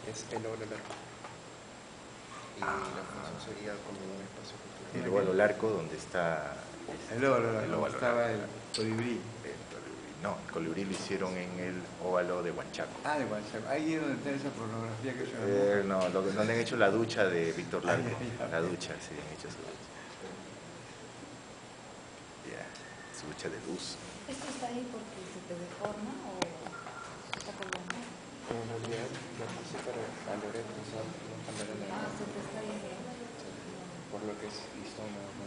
es el óvalo del arco. Y la función sería como un espacio cultural. El óvalo del arco donde está... El óvalo, estaba el colibrí. No, el colibrí lo hicieron en el óvalo de Huanchaco. Ah, de Huanchaco. Ahí es donde está esa pornografía que yo no, donde han hecho la ducha de Víctor Larco. La ducha, sí, han hecho su ducha. Ya, su ducha de luz. ¿Esto está ahí porque se te deforma o está colgando? En realidad, lo puse para a Loreto, o sea, no cambiar la Ah, se te está yendo. por lo que es listo, no.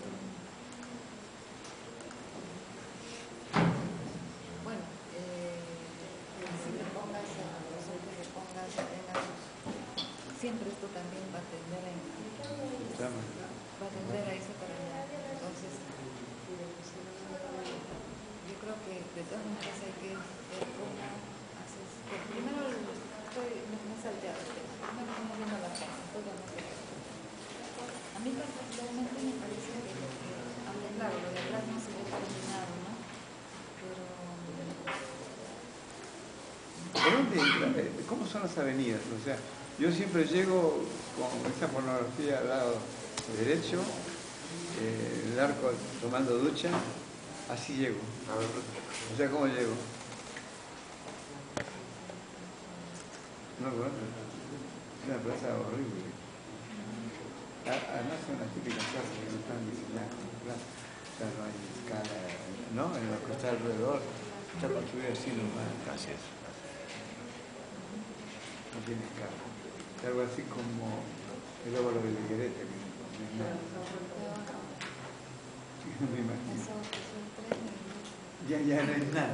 Bueno, si le pongas, siempre esto también va a tender a irse para allá. Entonces, yo creo que de todas maneras hay que ver cómo haces. Primero me he salteado el tema. Primero estamos viendo la forma, todo no sé. A mí particularmente me parece que aunque claro, lo de atrás no se ve terminado, ¿no? ¿Por dónde entra? ¿Cómo son las avenidas? O sea, yo siempre llego con esa pornografía al lado derecho, el arco tomando ducha, así llego. O sea, ¿cómo llego? No, bueno, es una plaza horrible. Además son las típicas plazas que no están diseñadas como plaza. O sea, no hay escala, ¿no? En lo que está alrededor, está construido así nomás. Así es. No tiene escala. Es algo así como el óvalo de Higuerete, que no me imagino. Ya no es nada.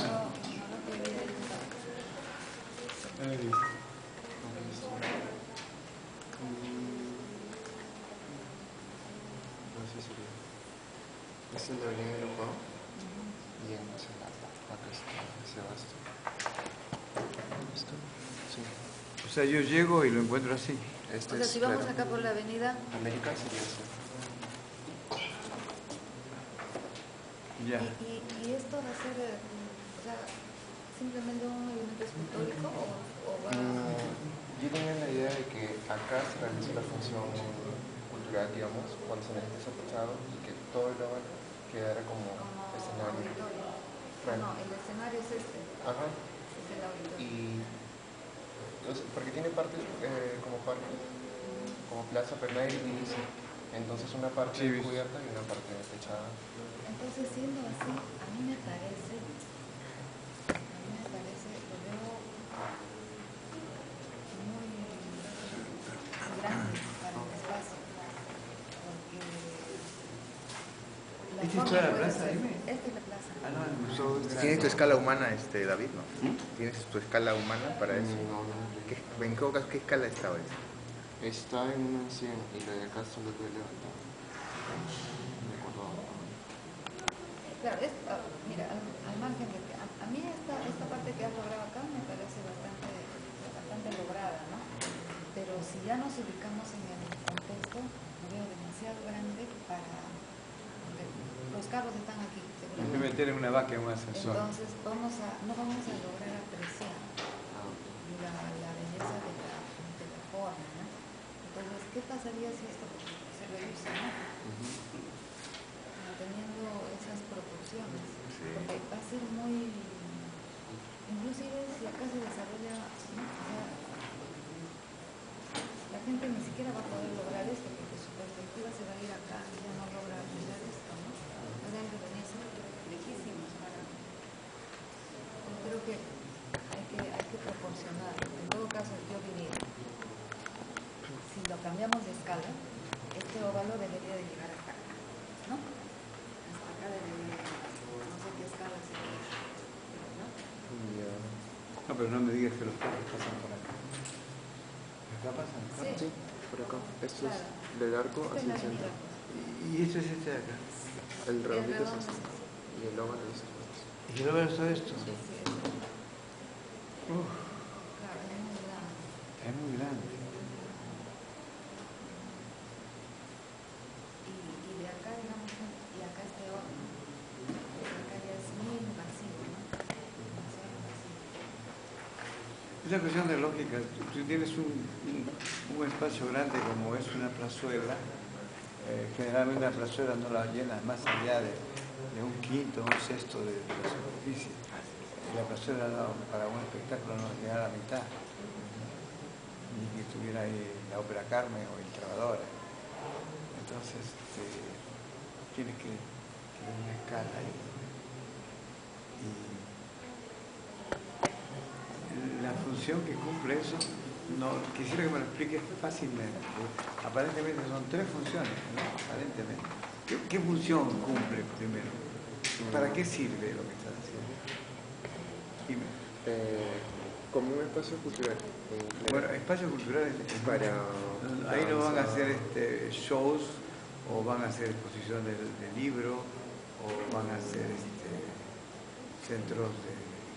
Este es el de Belén de Luján y en Celata. Acá está Sebastián. ¿Esto? Sí. O sea, yo llego y lo encuentro así. Este o sea, es, si vamos claro, acá por la avenida, América sería así. Ya. y esto va a ser, o sea, simplemente un elemento escultórico o va Yo tenía la idea de que acá se realiza la función cultural, digamos, cuando se necesita pasado y que todo el óvalo quedara como escenario. auditorio. Claro. No, el escenario es este. Ajá. Es el auditorio. Y porque tiene partes como parques, como plaza, pero nadie divide. Entonces una parte Sí, cubierta y una parte techada. Entonces, siendo así, a mí me parece, lo veo muy grande para el espacio, porque la ¿Esta es forma toda la puede plaza, ser- dime? Esta es la plaza. Ah, no, el museo. ¿Tienes tu escala humana, David? ¿No? ¿Tienes tu escala humana para eso? No. ¿En qué caso, qué escala estaba eso? Está en una 100 y la de acá solo puede levantar. Me acuerdo. Claro, mira, al margen de que a mí esta parte que has logrado acá me parece bastante lograda, ¿no? Pero si ya nos ubicamos en el contexto, lo veo demasiado grande para... Los carros están aquí, Hay que seguramente. meter en una vaca en un ascensor. Entonces no vamos a lograr apreciar la belleza de la forma, ¿no? Entonces, ¿qué pasaría si esto se reduce, ¿no? Manteniendo esas proporciones, porque va a ser muy, inclusive si acá se desarrolla, ¿no? O sea, la gente ni siquiera va a poder lograr esto, porque su perspectiva se va a ir acá y ya no logra mirar esto, ¿no? Habrá que venirse lejísimos para... Yo creo que hay que proporcionar. En todo caso, yo diría, si lo cambiamos de escala, este óvalo debería de llegar acá, ¿no? Hasta acá debería, no sé qué escala sería, ¿no? No, pero no me digas que los carros pasan por acá. ¿Acá pasan los carros? Sí. Por acá. Esto Claro. es del arco Esta es hacia la el centro. avenida. Y esto es este de acá. El redondito es redondo este. es Y el óvalo es este. ¿Y yo lo veo todo esto? Sí, Uf, claro, es muy grande. es muy grande. Y de acá, digamos, y acá este horno, acá ya es muy invasivo, ¿no? Demasiado invasivo. Es una cuestión de lógica. Tú tienes un espacio grande como es una plazuela. Generalmente la plazuela no la llenas más allá de un quinto, un sexto de la superficie. La plazuela para un espectáculo no llega a la mitad. Ni que estuviera ahí la Ópera Carmen o el Trabador. Entonces, tienes que tener una escala ahí. Y la función que cumple eso, no quisiera que me lo expliques fácilmente. Aparentemente son tres funciones, ¿no? Aparentemente. ¿Qué función cumple primero? ¿Para qué sirve lo que estás haciendo? Dime. Como un espacio cultural. Bueno, espacio cultural es para... Ahí no van a hacer shows, o van a hacer exposición de libros, o van a hacer centros de...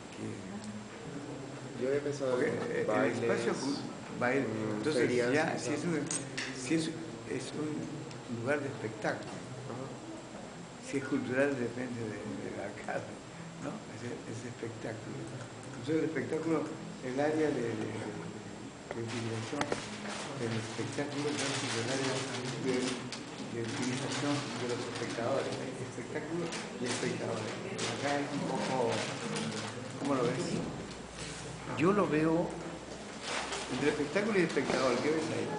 Yo he pensado en bailes, el espacio baile, entonces ferias, ya si es un lugar de espectáculo. Si es cultural depende del alcalde, ¿no? Es espectáculo. Entonces el espectáculo, el área de utilización del espectáculo versus el área de utilización de los espectadores. Espectáculo y espectadores. Acá es un poco... ¿Cómo lo ves? Yo lo veo... Entre espectáculo y espectador, ¿qué ves ahí?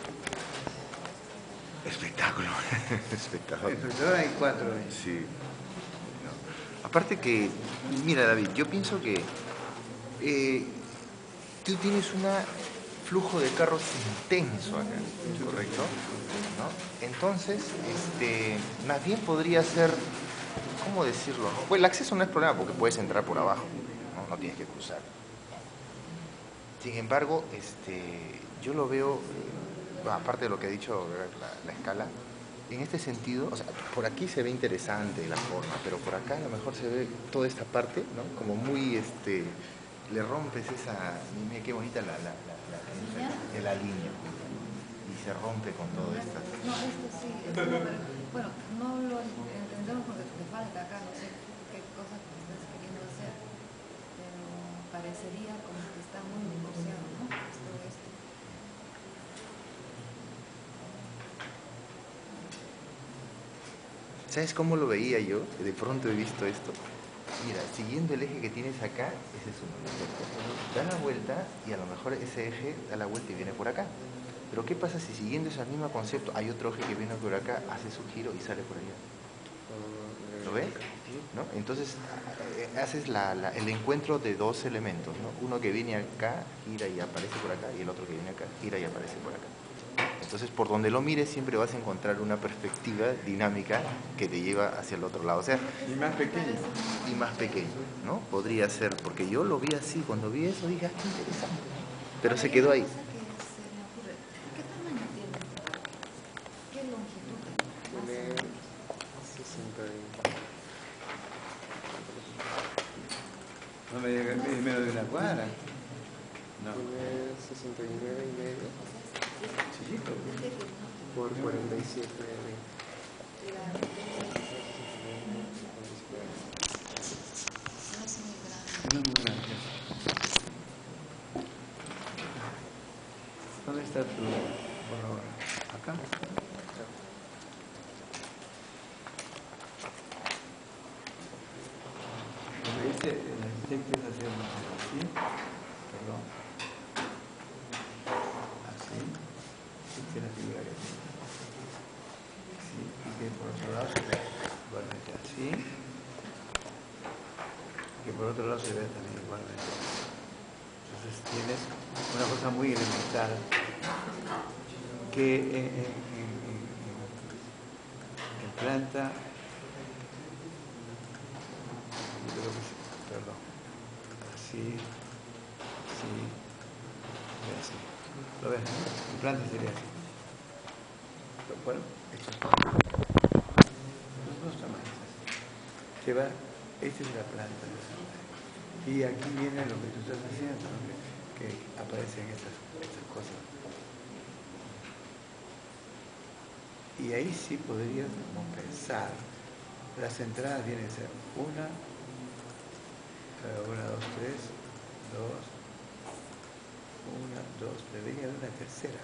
Espectáculo. Espectador. Espectador hay 4 ahí. Sí. No. Aparte que, mira David, yo pienso que tú tienes un flujo de carros intenso acá, ¿correcto? ¿No? Entonces, más bien podría ser, ¿cómo decirlo? ¿No? Pues el acceso no es problema porque puedes entrar por abajo, no tienes que cruzar. Sin embargo, yo lo veo, aparte de lo que ha dicho la escala, en este sentido, o sea, por aquí se ve interesante la forma, pero por acá a lo mejor se ve toda esta parte, ¿no? Como muy, le rompes esa, mira qué bonita la línea, y se rompe con todo esto. No, sí, bueno, no lo entendemos porque te falta acá, no sé qué cosa estás queriendo hacer, pero parecería como que está muy negociado, ¿no? Esto. ¿Sabes cómo lo veía yo? De pronto he visto esto. Mira, siguiendo el eje que tienes acá, ese es uno, ¿cierto? Da la vuelta y a lo mejor ese eje da la vuelta y viene por acá. Pero ¿qué pasa si siguiendo ese mismo concepto hay otro eje que viene por acá, hace su giro y sale por allá? ¿Lo ves? ¿No? Entonces haces el encuentro de dos elementos, ¿no? Uno que viene acá, gira y aparece por acá, y el otro que viene acá, gira y aparece por acá. Entonces, por donde lo mires, siempre vas a encontrar una perspectiva dinámica que te lleva hacia el otro lado. O sea, y más pequeño. Y más pequeño, ¿no? Podría ser, porque yo lo vi así, cuando vi eso dije, qué interesante. Pero se quedó ahí. ¿Qué tamaño tiene? ¿Qué longitud tiene? Tiene 60 No me digas que es menos de una cuadra. No. Tiene 69,5 Chiquito. por 47 No es muy grande. ¿Dónde está tu borrador? ¿Acá? Porque el arquitecto es hacer así, perdón, así, esta es la figura que tiene. Sí, y que por otro lado se ve igualmente así, y que por otro lado se ve también igualmente así. Entonces tienes una cosa muy elemental que en planta, perdón, así, así, y así. ¿Lo ves? En planta sería así. Bueno, esto es los dos tamaños. Se va, esta es la planta. Y aquí viene lo que tú estás haciendo, ¿no? que aparecen estas cosas. Y ahí sí podrías como pensar. Las entradas tienen que ser una, 2, 3, 2, una, dos, debería haber una tercera.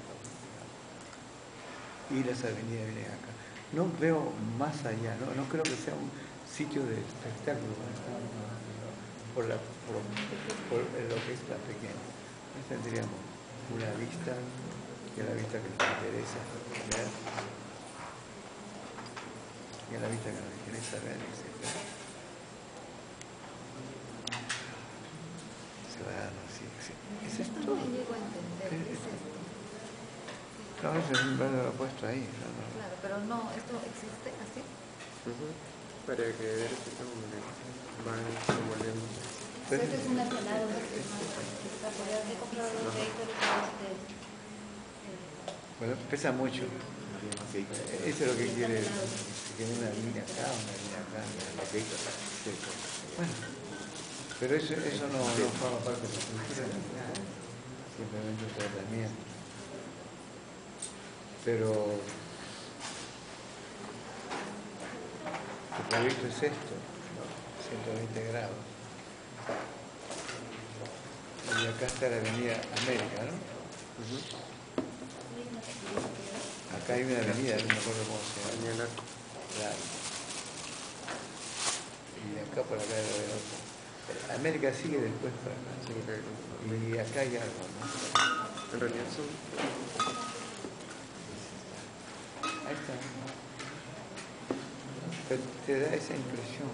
Y las avenidas vienen acá. No veo más allá, no creo que sea un sitio de espectáculo por lo que es la pequeña. Ahí tendríamos una vista, que es la vista que nos interesa ver, que es la vista que nos interesa ver, etc. Se va dando así. ¿Es esto? No me llego a entender. ¿Qué es esto? No, ese es un verde lo puesto ahí. No. Claro, pero no, ¿esto existe así? Para que ver que van revolviendo. Este es un escalado, este es más apoyado. He comprado los vehículos Bueno, pesa mucho. Eso es lo que quiere, que una línea acá, una línea acá, bueno, pero eso no forma parte de la estructura ni nada, simplemente un tratamiento. Pero el proyecto es esto, 120 grados. Y acá está la Avenida América, ¿no? Acá hay una avenida, no me acuerdo cómo se llama. Claro. Y acá por acá debe haber otra. América sigue después para acá. Y acá hay algo, ¿no? En realidad son... Ahí está. Pero te da esa impresión.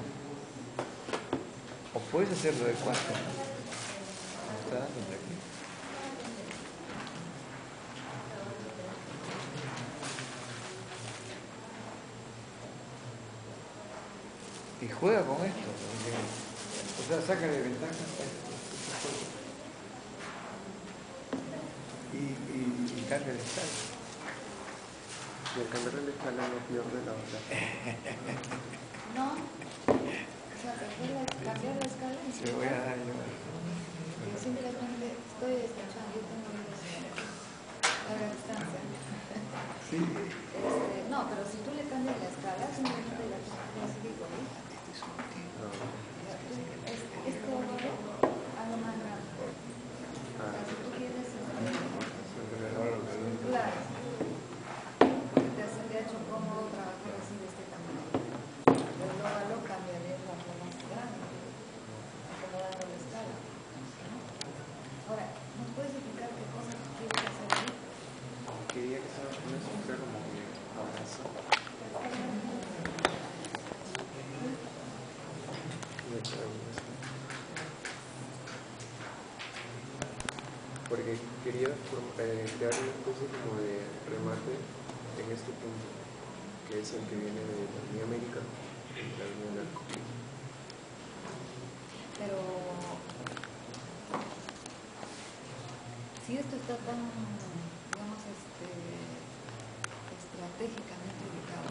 O puedes hacerlo de 4. ¿Me está dando de aquí? Y juega con esto. Porque, o sea, sácale ventaja. Y cambia el estado. Y al cambiar la escala no pierde la otra. No. O sea, cambiar la escala y Se voy a dar yo. yo simplemente estoy escuchando, yo tengo a la distancia. Sí. No, pero si tú le cambias la escala, simplemente la sigue igualita. Este óvalo, algo más grande. O sea, si tú quieres... Claro. Te ha hecho cómodo trabajar así de este tamaño. El óvalo cambiaría la forma más grande, acomodando la escala. Ahora, ¿nos puedes explicar qué cosas quieres hacer ahí? Quería que sea una estructura como que abrazo. Porque quería crear una especie como de remate en este punto, que es el que viene de la Avenida América y la Avenida Narco. Pero si esto está tan, digamos, estratégicamente ubicado,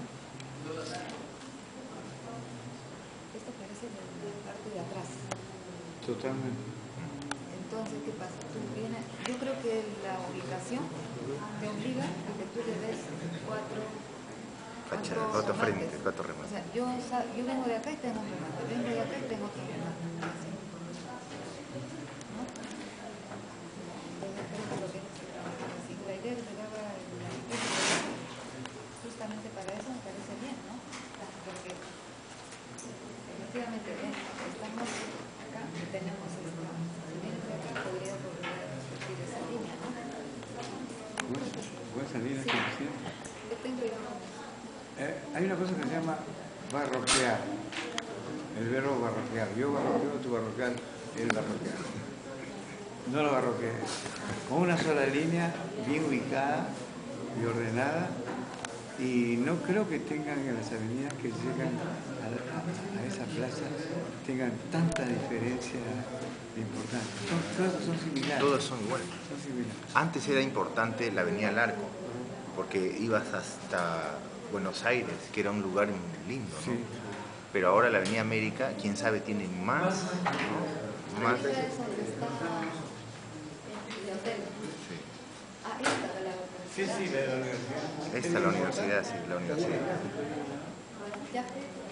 esto parece de la parte de atrás. Totalmente. Entonces, ¿qué pasa? Yo creo que la ubicación te obliga a que tú le des cuatro frente, remates. cuatro remates. O sea, yo vengo de acá y tengo un remate, vengo de acá y tengo otro remate. Así. ¿No? Entonces creo que lo tienes que trabajar así. La idea de pegar la justamente para eso me parece bien, ¿no? Porque efectivamente estamos acá y tenemos esta. Si vienes de acá podrías volver a repetir esa línea, ¿no? ¿Puedes salir aquí? Sí. ¿Qué tengo yo? Hay una cosa que se llama barroquear. El verbo barroquear. Yo barroqueo, tú barroquear, él barroquear. No lo barroquees. Con una sola línea, bien ubicada y ordenada. Y no creo que tengan en las avenidas que llegan a esa plaza tengan tanta diferencia de importancia. Todos son similares. Todos son iguales. Son similares. Antes era importante la Avenida Larco, porque ibas hasta Buenos Aires, que era un lugar lindo, ¿no? Sí. Pero ahora la Avenida América, quién sabe, tiene más, ¿no? Más. Esa es donde está el hotel. Sí. Ah, esta de la universidad. Sí, de la universidad. Esta es la universidad, sí, la universidad. Ya.